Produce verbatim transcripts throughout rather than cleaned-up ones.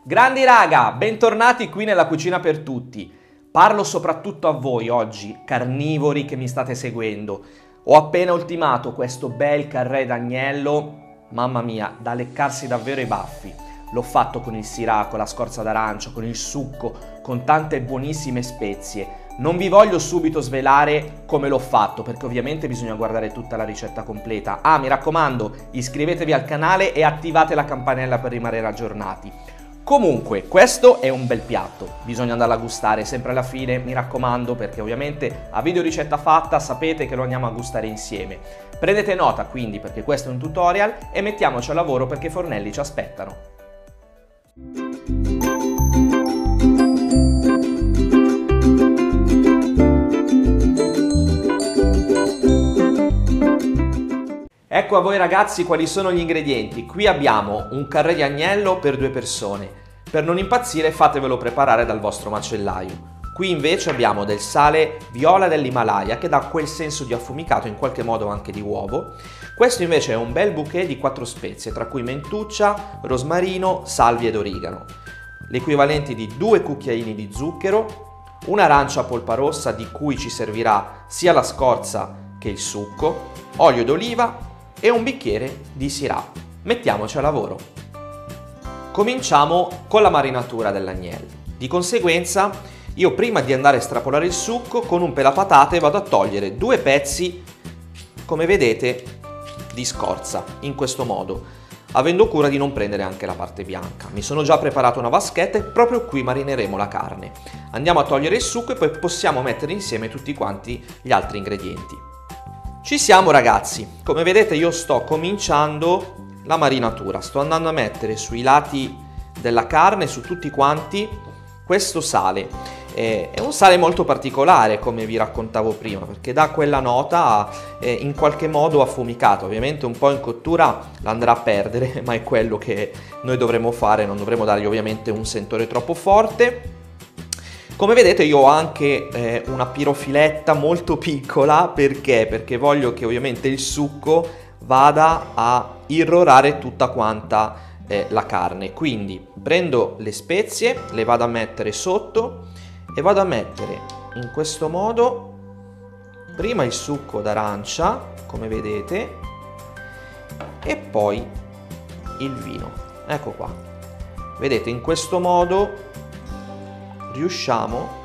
Grandi raga, bentornati qui nella Cucina per Tutti. Parlo soprattutto a voi oggi, carnivori che mi state seguendo. Ho appena ultimato questo bel carré d'agnello, mamma mia, da leccarsi davvero i baffi. L'ho fatto con il sriracha, con la scorza d'arancia, con il succo, con tante buonissime spezie. Non vi voglio subito svelare come l'ho fatto, perché ovviamente bisogna guardare tutta la ricetta completa. Ah, mi raccomando, iscrivetevi al canale e attivate la campanella per rimanere aggiornati. Comunque, questo è un bel piatto, bisogna andarla a gustare sempre alla fine, mi raccomando, perché ovviamente a video ricetta fatta sapete che lo andiamo a gustare insieme. Prendete nota quindi, perché questo è un tutorial, e mettiamoci al lavoro perché i fornelli ci aspettano. Ecco a voi ragazzi quali sono gli ingredienti. Qui abbiamo un carré di agnello per due persone. Per non impazzire fatevelo preparare dal vostro macellaio. Qui invece abbiamo del sale viola dell'Himalaya che dà quel senso di affumicato, in qualche modo anche di uovo. Questo invece è un bel bouquet di quattro spezie, tra cui mentuccia, rosmarino, salvia ed origano. L'equivalente di due cucchiaini di zucchero, un'arancia a polpa rossa di cui ci servirà sia la scorza che il succo, olio d'oliva e un bicchiere di sriracha. Mettiamoci a lavoro. Cominciamo con la marinatura dell'agnello. Di conseguenza, io prima di andare a estrapolare il succo, con un pelapatate vado a togliere due pezzi, come vedete, di scorza, in questo modo, avendo cura di non prendere anche la parte bianca. Mi sono già preparato una vaschetta e proprio qui marineremo la carne. Andiamo a togliere il succo e poi possiamo mettere insieme tutti quanti gli altri ingredienti. Ci siamo ragazzi, come vedete io sto cominciando la marinatura, sto andando a mettere sui lati della carne, su tutti quanti, questo sale. Eh, è un sale molto particolare come vi raccontavo prima, perché dà quella nota eh, in qualche modo affumicato. Ovviamente un po' in cottura l'andrà a perdere, ma è quello che noi dovremo fare, non dovremo dargli ovviamente un sentore troppo forte. Come vedete io ho anche eh, una pirofiletta molto piccola, perché? Perché voglio che ovviamente il succo vada a irrorare tutta quanta eh, la carne. Quindi prendo le spezie, le vado a mettere sotto e vado a mettere in questo modo prima il succo d'arancia, come vedete, e poi il vino. Ecco qua. Vedete, in questo modo riusciamo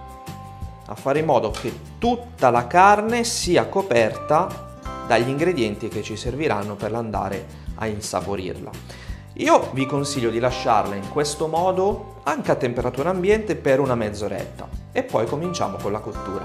a fare in modo che tutta la carne sia coperta dagli ingredienti che ci serviranno per andare a insaporirla. Io vi consiglio di lasciarla in questo modo anche a temperatura ambiente per una mezz'oretta e poi cominciamo con la cottura.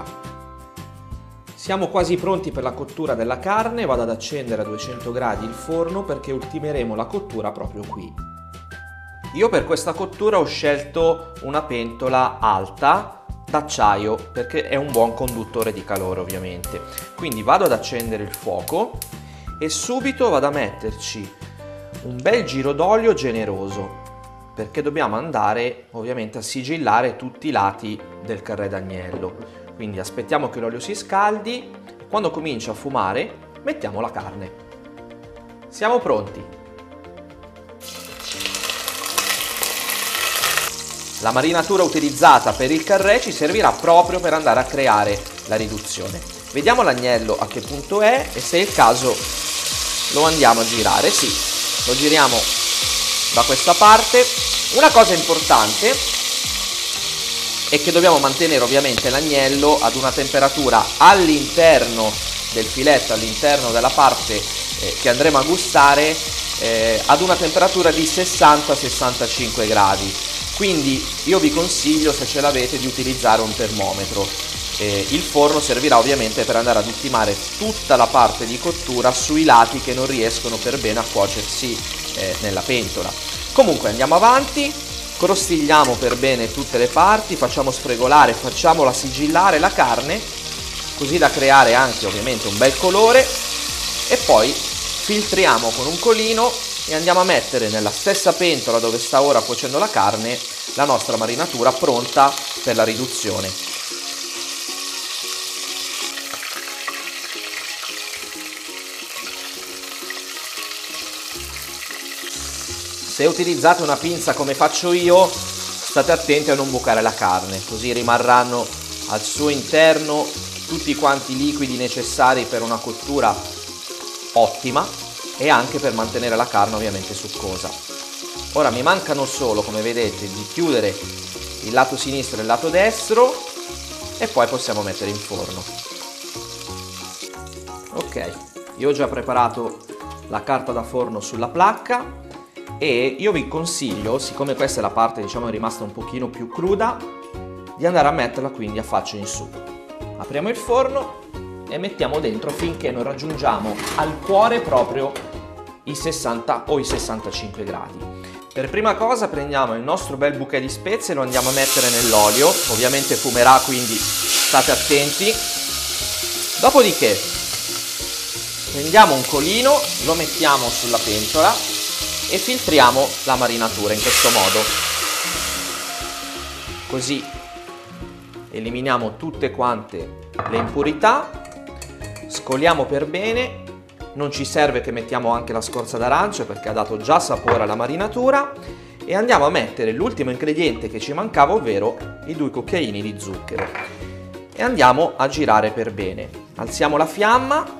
Siamo quasi pronti per la cottura della carne, vado ad accendere a duecento gradi il forno perché ultimeremo la cottura proprio qui. Io per questa cottura ho scelto una pentola alta d'acciaio perché è un buon conduttore di calore ovviamente. Quindi vado ad accendere il fuoco e subito vado a metterci un bel giro d'olio generoso perché dobbiamo andare ovviamente a sigillare tutti i lati del carré d'agnello. Quindi aspettiamo che l'olio si scaldi, quando comincia a fumare mettiamo la carne. Siamo pronti! La marinatura utilizzata per il carré ci servirà proprio per andare a creare la riduzione. Vediamo l'agnello a che punto è e se è il caso lo andiamo a girare. Sì, lo giriamo da questa parte. Una cosa importante è che dobbiamo mantenere ovviamente l'agnello ad una temperatura all'interno del filetto, all'interno della parte eh, che andremo a gustare, eh, ad una temperatura di sessanta sessantacinque gradi. Quindi io vi consiglio, se ce l'avete, di utilizzare un termometro. Eh, il forno servirà ovviamente per andare ad ultimare tutta la parte di cottura sui lati che non riescono per bene a cuocersi eh, nella pentola. Comunque andiamo avanti, crostigliamo per bene tutte le parti, facciamo sfregolare, facciamola sigillare la carne, così da creare anche ovviamente un bel colore, e poi filtriamo con un colino e andiamo a mettere nella stessa pentola dove sta ora cuocendo la carne la nostra marinatura pronta per la riduzione. Se utilizzate una pinza come faccio io, state attenti a non bucare la carne, così rimarranno al suo interno tutti quanti i liquidi necessari per una cottura ottima e anche per mantenere la carne ovviamente succosa. Ora mi mancano solo, come vedete, di chiudere il lato sinistro e il lato destro e poi possiamo mettere in forno. Ok, io ho già preparato la carta da forno sulla placca e io vi consiglio, siccome questa è la parte diciamo rimasta un pochino più cruda, di andare a metterla quindi a faccia in su. Apriamo il forno e mettiamo dentro finché non raggiungiamo al cuore proprio i sessanta o i sessantacinque gradi. Per prima cosa prendiamo il nostro bel bouquet di spezie e lo andiamo a mettere nell'olio, ovviamente fumerà quindi state attenti. Dopodiché prendiamo un colino, lo mettiamo sulla pentola e filtriamo la marinatura in questo modo, così eliminiamo tutte quante le impurità, scoliamo per bene, non ci serve che mettiamo anche la scorza d'arancia perché ha dato già sapore alla marinatura e andiamo a mettere l'ultimo ingrediente che ci mancava, ovvero i due cucchiaini di zucchero e andiamo a girare per bene. Alziamo la fiamma.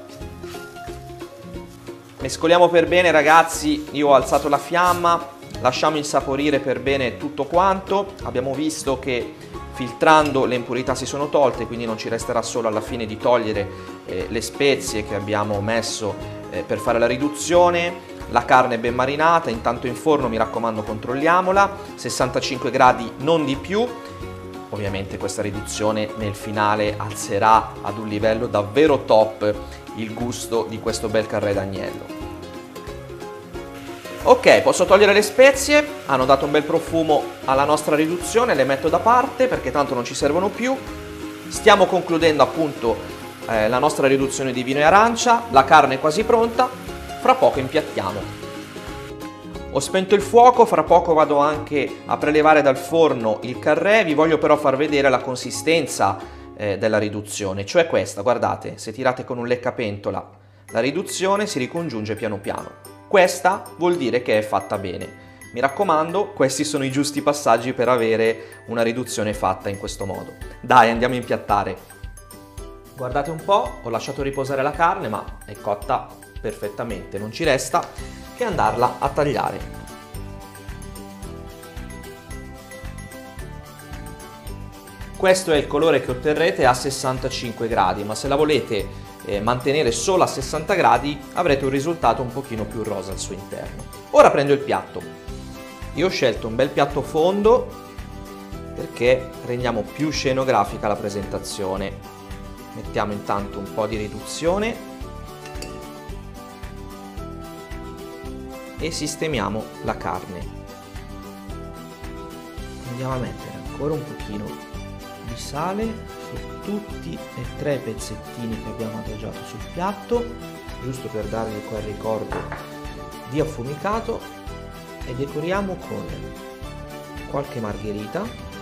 Mescoliamo per bene ragazzi, io ho alzato la fiamma, lasciamo insaporire per bene tutto quanto. Abbiamo visto che filtrando le impurità si sono tolte, quindi non ci resterà solo alla fine di togliere eh, le spezie che abbiamo messo eh, per fare la riduzione. La carne è ben marinata, intanto in forno mi raccomando controlliamola, sessantacinque gradi non di più. Ovviamente questa riduzione nel finale alzerà ad un livello davvero top il gusto di questo bel carré d'agnello. Ok, posso togliere le spezie, hanno dato un bel profumo alla nostra riduzione, le metto da parte perché tanto non ci servono più. Stiamo concludendo appunto eh, la nostra riduzione di vino e arancia, la carne è quasi pronta, fra poco impiattiamo. Ho spento il fuoco, fra poco vado anche a prelevare dal forno il carré, vi voglio però far vedere la consistenza eh, della riduzione, cioè questa, guardate, se tirate con un leccapentola la riduzione si ricongiunge piano piano. Questa vuol dire che è fatta bene. Mi raccomando, questi sono i giusti passaggi per avere una riduzione fatta in questo modo. Dai, andiamo a impiattare. Guardate un po', ho lasciato riposare la carne, ma è cotta perfettamente. Non ci resta che andarla a tagliare. Questo è il colore che otterrete a sessantacinque gradi, ma se la volete eh, mantenere solo a sessanta gradi avrete un risultato un pochino più rosa al suo interno. Ora prendo il piatto. Io ho scelto un bel piatto fondo perché rendiamo più scenografica la presentazione. Mettiamo intanto un po' di riduzione e sistemiamo la carne. Andiamo a mettere ancora un pochino di sale su tutti e tre i pezzettini che abbiamo adagiato sul piatto, giusto per dargli quel ricordo di affumicato, e decoriamo con qualche margherita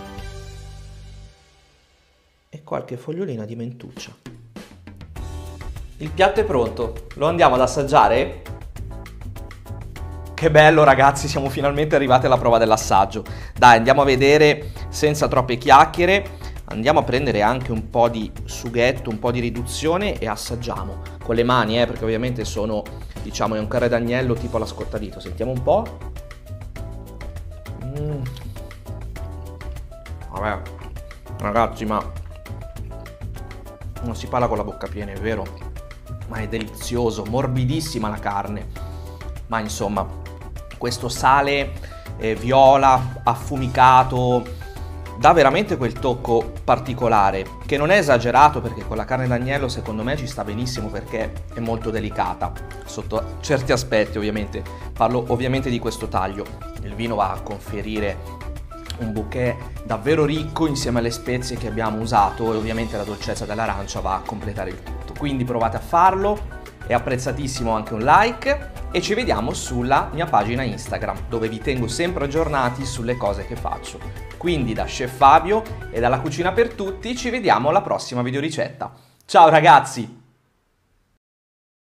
e qualche fogliolina di mentuccia. Il piatto è pronto, lo andiamo ad assaggiare? Che bello ragazzi, siamo finalmente arrivati alla prova dell'assaggio. Dai, andiamo a vedere senza troppe chiacchiere. Andiamo a prendere anche un po' di sughetto, un po' di riduzione e assaggiamo. Con le mani, eh, perché ovviamente sono, diciamo, è un carré d'agnello tipo alla scottadito. Sentiamo un po'. Mm. Vabbè, ragazzi, ma non si parla con la bocca piena, è vero? Ma è delizioso, morbidissima la carne. Ma insomma, questo sale eh, viola, affumicato, dà veramente quel tocco particolare, che non è esagerato perché con la carne d'agnello secondo me ci sta benissimo perché è molto delicata sotto certi aspetti, ovviamente. Parlo ovviamente di questo taglio. Il vino va a conferire un bouquet davvero ricco insieme alle spezie che abbiamo usato e ovviamente la dolcezza dell'arancia va a completare il tutto. Quindi provate a farlo, è apprezzatissimo anche un like e ci vediamo sulla mia pagina Instagram dove vi tengo sempre aggiornati sulle cose che faccio. Quindi da Chef Fabio e dalla Cucina per Tutti ci vediamo alla prossima videoricetta. Ciao ragazzi!